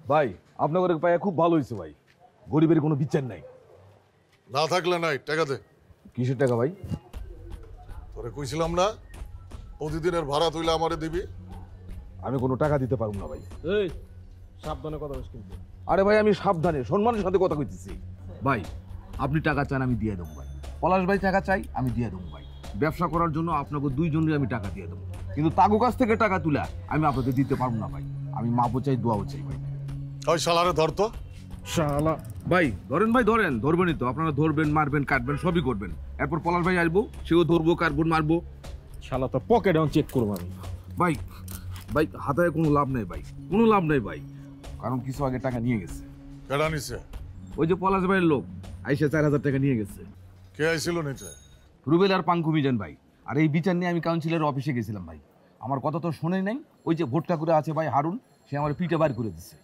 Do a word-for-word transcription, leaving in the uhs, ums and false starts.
ভাই আপনাদের পায়ে খুব ভালো হয়েছে ভাই, গরিবের কোনো বিচার নাই। না থাকলে নাই, টাকা দে। কিসের টাকা ভাই? তোরে কইছিলাম না প্রতিদিনের ভাড়া তুইলে আমারে দিবি। আমি কোনো টাকা দিতে পারবো না ভাই। এই সাবধানে কথা বলিস কিন্তু। আরে ভাই আমি সাবধানে সম্মানের সাথে কথা কইতেছি। ভাই আপনি টাকা চান আমি দিয়ে দেবো ভাই, পলাশ ভাই টাকা চাই আমি দিয়ে দেবো ভাই। ব্যবসা করার জন্য আপনাকে দুইজনের আমি টাকা দিয়ে দেবো, কিন্তু তাগো কাছ থেকে টাকা তুলে আমি আপনাদের দিতে পারবো না ভাই। আমি মাপও চাই দোয়াও চাই ভাই। ওই শালারে ধর তো। শালা ভাই ধরেন ভাই, ধরেন ধরবেনই তো, আপনারা ধরবেন মারবেন কাটবেন সবই করবেন। এরপর পলাশ ভাই আসবো, সেও ধরবো কাটবো মারবো। শালা তো পকেট চেক করবো আমি। ভাই ভাই হাতায় কোনো লাভ নেই ভাই, কোনো লাভ নেই ভাই, কারণ কিছু আগে টাকা নিয়ে গেছে। কেডা নিছে? ওই যে পলাশ ভাইয়ের লোক আইসে চার হাজার টাকা নিয়ে গেছে। কে আইছিল নিতে? রুবেল আর পাঙ্কু মিজান ভাই। আর এই বিচার নিয়ে আমি কাউন্সিলর অফিসে গেছিলাম ভাই, আমার কথা তো শোনেই নাই। ওই যে ভোটটা করে আছে ভাই হারুন, সে আমার পিঠে বার করে দিচ্ছে।